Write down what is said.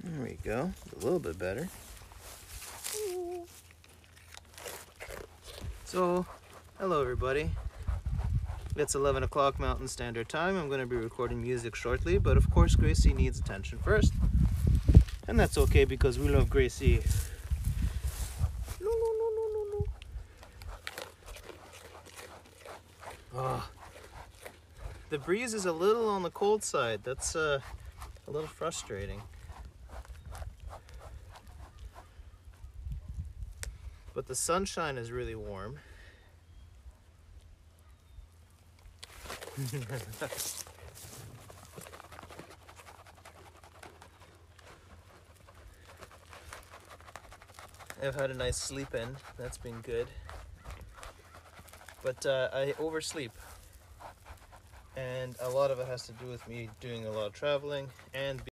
There we go, a little bit better. So, hello everybody. It's 11 o'clock Mountain Standard Time. I'm going to be recording music shortly, but of course Gracie needs attention first. And that's okay because we love Gracie. No, no, no, no, no, no. Oh, the breeze is a little on the cold side. That's a little frustrating. But the sunshine is really warm. I've had a nice sleep in. That's been good. But I oversleep. And a lot of it has to do with me doing a lot of traveling and